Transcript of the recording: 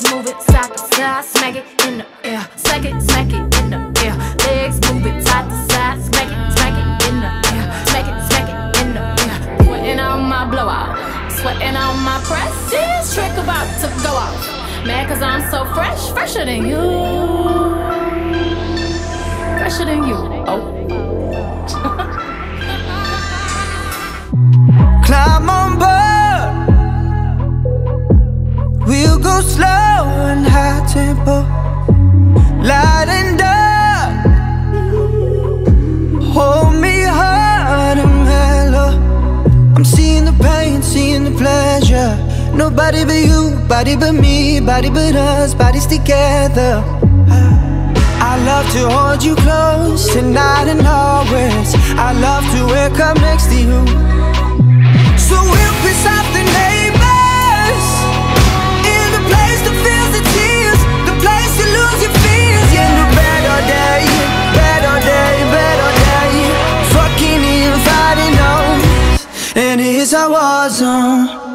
move it side to side, smack it in the air. Smack it in the air. Legs move it side to side, smack it in the air. Smack it in the air. Sweating on my blowout, sweating on my press. This trick about to go off. Mad cause I'm so fresh, fresher than you. Fresher than you, oh. Climb on board, we'll go slow and high tempo, light and dark. Hold me hard and mellow. I'm seeing the pain, seeing the pleasure. Nobody but you, body but me, body but us, bodies together. I love to hold you close tonight and always. I love to wake up next to you. So we'll piss off the neighbors in the place that feels the tears, the place you lose your fears. Yeah, no better day, better day, better day. Fucking inviting us, and here's our war zone.